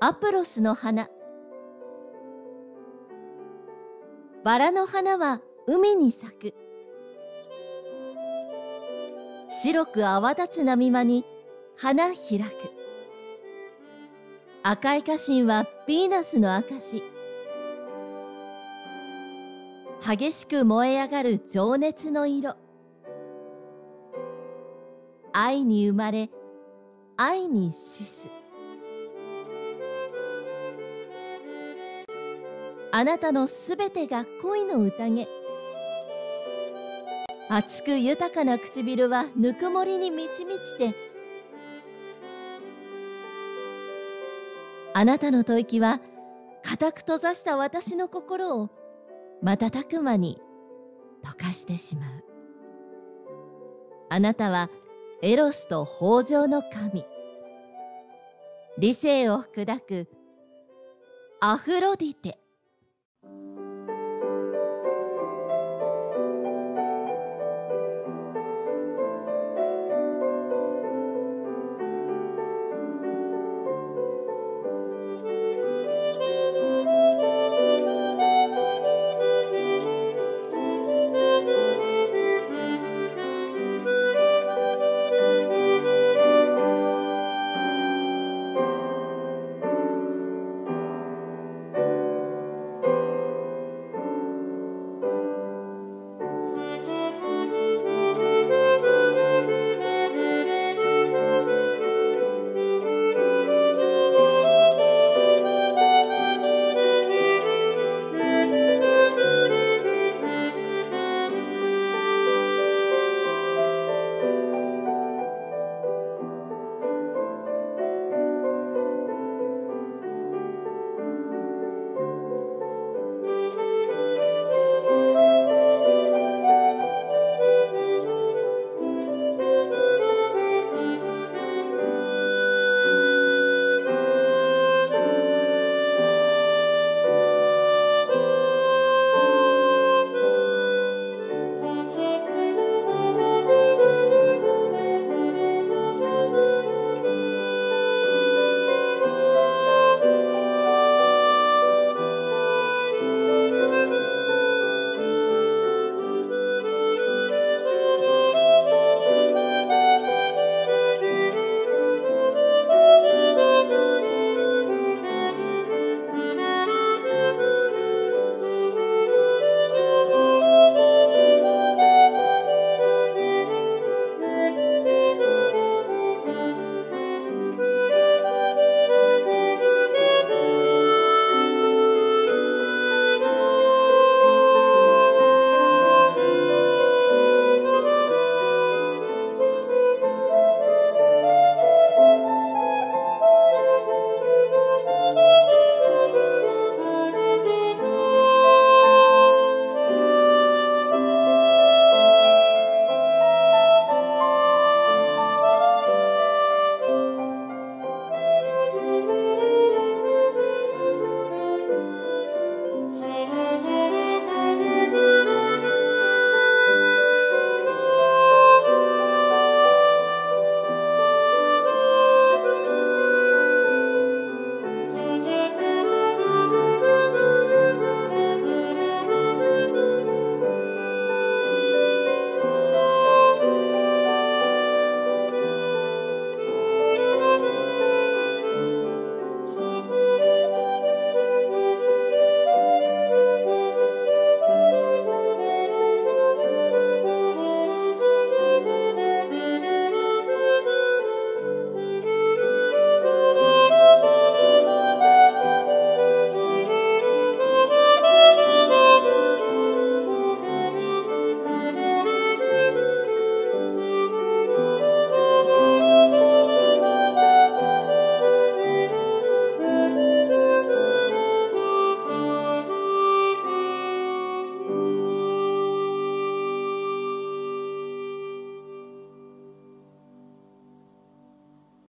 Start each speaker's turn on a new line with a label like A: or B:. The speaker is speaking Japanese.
A: アプロスの花。バラの花は海に咲く。白く泡立つ波間に花開く。赤い花芯はヴィーナスの証。激しく燃え上がる情熱の色。愛に生まれ、愛に死す。あなたのすべてが恋の宴。熱く豊かな唇はぬくもりに満ち満ちて、あなたの吐息は固く閉ざした私の心を瞬く間に溶かしてしまう。あなたはエロスと豊穣の神、理性を砕くアフロディテ。